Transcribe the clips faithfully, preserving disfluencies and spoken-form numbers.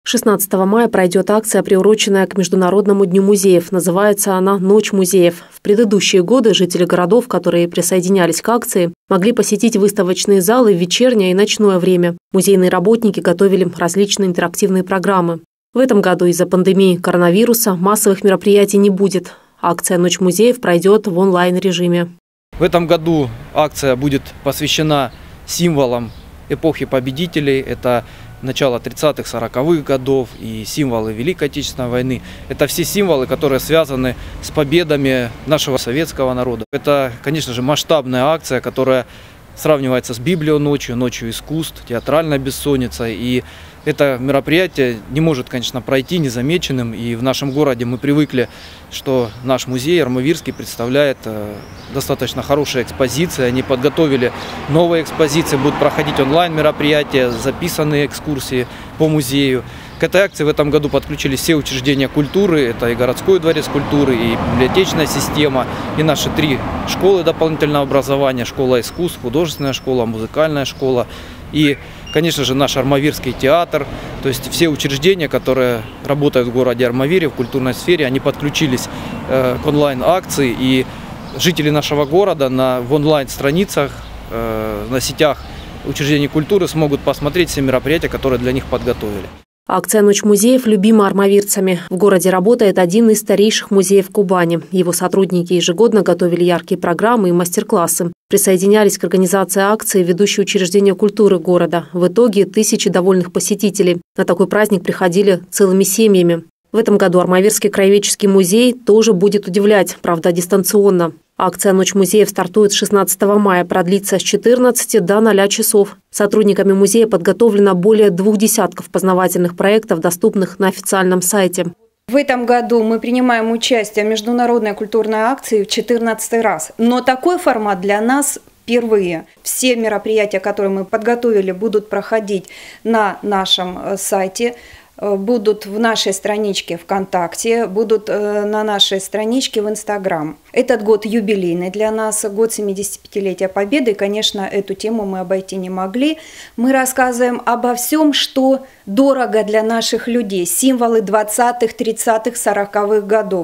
шестнадцатого мая пройдет акция, приуроченная к Международному дню музеев. Называется она «Ночь музеев». В предыдущие годы жители городов, которые присоединялись к акции, могли посетить выставочные залы в вечернее и ночное время. Музейные работники готовили различные интерактивные программы. В этом году из-за пандемии коронавируса массовых мероприятий не будет. Акция «Ночь музеев» пройдет в онлайн-режиме. В этом году акция будет посвящена символам эпохи победителей. Это начало тридцатых, сороковых годов и символы Великой Отечественной войны. Это все символы, которые связаны с победами нашего советского народа. Это, конечно же, масштабная акция, которая сравнивается с Библией ночью, ночью искусств, театральная бессонница. И это мероприятие не может, конечно, пройти незамеченным. И в нашем городе мы привыкли, что наш музей Армавирский представляет достаточно хорошие экспозиции. Они подготовили новые экспозиции, будут проходить онлайн-мероприятия, записанные экскурсии по музею. К этой акции в этом году подключились все учреждения культуры. Это и городской дворец культуры, и библиотечная система, и наши три школы дополнительного образования: школа искусств, художественная школа, музыкальная школа и, конечно же, наш Армавирский театр. То есть все учреждения, которые работают в городе Армавире в культурной сфере, они подключились э, к онлайн-акции. И жители нашего города на, в онлайн-страницах, э, на сетях учреждений культуры смогут посмотреть все мероприятия, которые для них подготовили. Акция «Ночь музеев» любима армавирцами. В городе работает один из старейших музеев Кубани. Его сотрудники ежегодно готовили яркие программы и мастер-классы. Присоединялись к организации акции ведущие учреждения культуры города. В итоге тысячи довольных посетителей. На такой праздник приходили целыми семьями. В этом году Армавирский краеведческий музей тоже будет удивлять, правда, дистанционно. Акция «Ночь музеев» стартует с шестнадцатого мая, продлится с четырнадцати до ноля часов. Сотрудниками музея подготовлено более двух десятков познавательных проектов, доступных на официальном сайте. В этом году мы принимаем участие в международной культурной акции в четырнадцатый раз. Но такой формат для нас впервые. Все мероприятия, которые мы подготовили, будут проходить на нашем сайте, будут в нашей страничке ВКонтакте, будут на нашей страничке в Инстаграм. Этот год юбилейный для нас, год семидесятипятилетия Победы. И, конечно, эту тему мы обойти не могли. Мы рассказываем обо всем, что дорого для наших людей. Символы двадцатых, тридцатых, сороковых годов.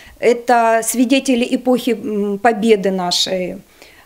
Это свидетели эпохи Победы нашей.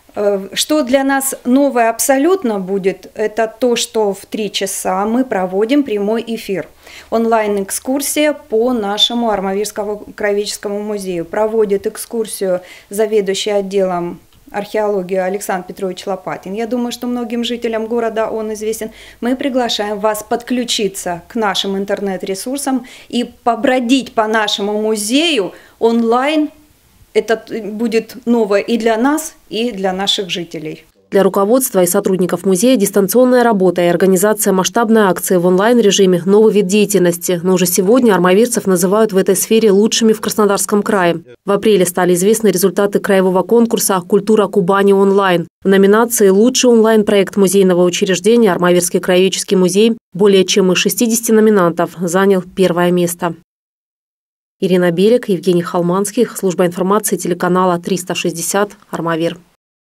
Что для нас новое абсолютно будет, это то, что в три часа мы проводим прямой эфир. Онлайн-экскурсия по нашему Армавирскому краеведческому музею. Проводит экскурсию заведующий отделом археологии Александр Петрович Лопатин. Я думаю, что многим жителям города он известен. Мы приглашаем вас подключиться к нашим интернет-ресурсам и побродить по нашему музею онлайн. Это будет новое и для нас, и для наших жителей. Для руководства и сотрудников музея дистанционная работа и организация масштабной акции в онлайн-режиме – новый вид деятельности. Но уже сегодня армавирцев называют в этой сфере лучшими в Краснодарском крае. В апреле стали известны результаты краевого конкурса «Культура Кубани онлайн». В номинации «Лучший онлайн-проект музейного учреждения» Армавирский краеведческий музей более чем из шестидесяти номинантов занял первое место. Ирина Белик, Евгений Холманский, служба информации телеканала триста шестьдесят, Армавир.